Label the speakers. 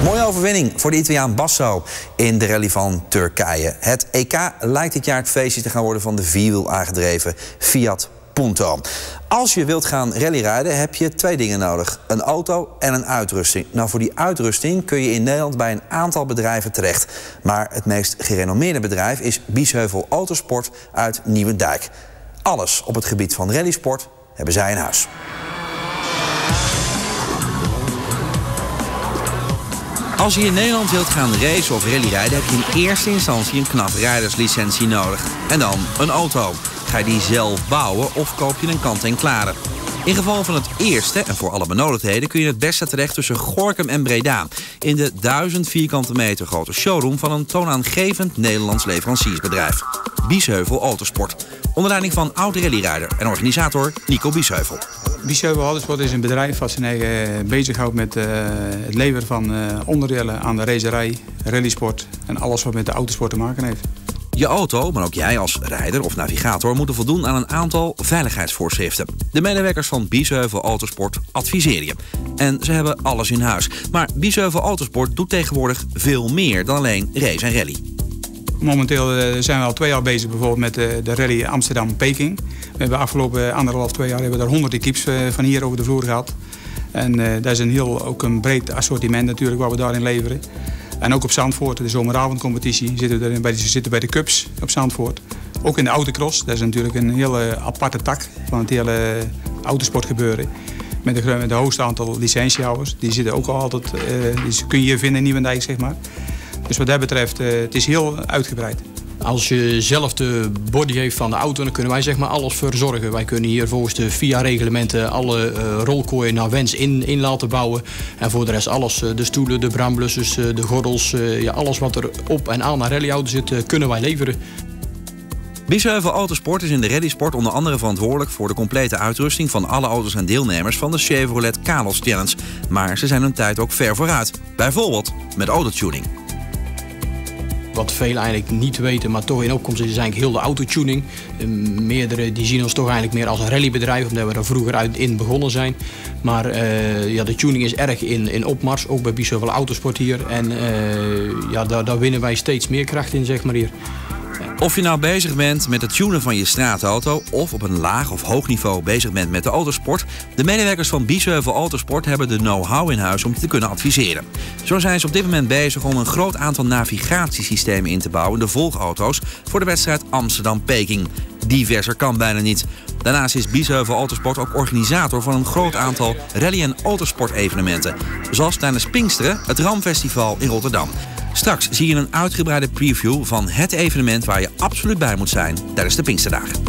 Speaker 1: Mooie overwinning voor de Italiaan Basso in de rally van Turkije. Het EK lijkt dit jaar het feestje te gaan worden van de vierwiel aangedreven Fiat Punto. Als je wilt gaan rallyrijden heb je twee dingen nodig. Een auto en een uitrusting. Nou, voor die uitrusting kun je in Nederland bij een aantal bedrijven terecht. Maar het meest gerenommeerde bedrijf is Biesheuvel Autosport uit Nieuwendijk. Alles op het gebied van rallysport hebben zij in huis. Als je in Nederland wilt gaan racen of rallyrijden heb je in eerste instantie een knaprijderslicentie nodig. En dan een auto. Ga je die zelf bouwen of koop je een kant-en-klare? In geval van het eerste, en voor alle benodigdheden, kun je het beste terecht tussen Gorinchem en Breda. In de 1000 vierkante meter grote showroom van een toonaangevend Nederlands leveranciersbedrijf. Biesheuvel Autosport. Onder leiding van oud-rallyrijder en organisator Nico Biesheuvel.
Speaker 2: Biesheuvel Autosport is een bedrijf dat zich bezighoudt met het leveren van onderdelen aan de racerij, rallysport en alles wat met de autosport te maken heeft.
Speaker 1: Je auto, maar ook jij als rijder of navigator moeten voldoen aan een aantal veiligheidsvoorschriften. De medewerkers van Biesheuvel Autosport adviseren je. En ze hebben alles in huis. Maar Biesheuvel Autosport doet tegenwoordig veel meer dan alleen race en rally.
Speaker 2: Momenteel zijn we al 2 jaar bezig bijvoorbeeld met de rally Amsterdam-Peking. We hebben afgelopen 1,5-2 jaar hebben we er 100 equipes van hier over de vloer gehad. En dat is ook een breed assortiment natuurlijk wat we daarin leveren. En ook op Zandvoort, de zomeravondcompetitie, zitten bij de Cups op Zandvoort. Ook in de autocross, dat is natuurlijk een hele aparte tak van het hele autosportgebeuren. Met de hoogste aantal licentiehouders, die zitten ook al altijd, die kun je hier vinden in Nieuwendijk, zeg maar. Dus wat dat betreft, het is heel uitgebreid.
Speaker 3: Als je zelf de body heeft van de auto, dan kunnen wij zeg maar alles verzorgen. Wij kunnen hier volgens de FIA-reglementen alle rolkooien naar wens in laten bouwen. En voor de rest alles, de stoelen, de brandblussers, de gordels, alles wat er op en aan een rallyauto zit, kunnen wij leveren.
Speaker 1: Biesheuvel Autosport is in de rallysport onder andere verantwoordelijk voor de complete uitrusting van alle auto's en deelnemers van de Chevrolet Kalos Challenge. Maar ze zijn hun tijd ook ver vooruit. Bijvoorbeeld met autotuning.
Speaker 3: Wat veel eigenlijk niet weten, maar toch in opkomst is eigenlijk heel de autotuning. Meerdere die zien ons toch eigenlijk meer als een rallybedrijf, omdat we er vroeger in begonnen zijn. Maar de tuning is erg in opmars, ook bij Biesheuvel Autosport hier. En daar winnen wij steeds meer kracht in, zeg maar hier.
Speaker 1: Of je nou bezig bent met het tunen van je straatauto of op een laag of hoog niveau bezig bent met de autosport, de medewerkers van Biesheuvel Autosport hebben de know-how in huis om je te kunnen adviseren. Zo zijn ze op dit moment bezig om een groot aantal navigatiesystemen in te bouwen in de volgauto's voor de wedstrijd Amsterdam-Peking. Diverser kan bijna niet. Daarnaast is Biesheuvel Autosport ook organisator van een groot aantal rally- en autosport-evenementen. Zoals tijdens Pinksteren het Ramfestival in Rotterdam. Straks zie je een uitgebreide preview van het evenement waar je absoluut bij moet zijn tijdens de Pinksterdagen.